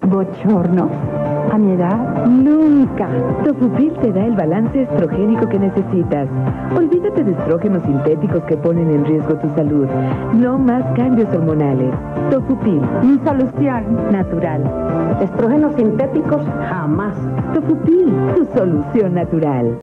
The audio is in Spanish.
bochorno. A mi edad, nunca. Tofupil te da el balance estrogénico que necesitas. Olvídate de estrógenos sintéticos que ponen en riesgo tu salud. No más cambios hormonales. Tofupil. Mi solución natural. Estrógenos sintéticos, jamás. Tofupil, tu solución natural.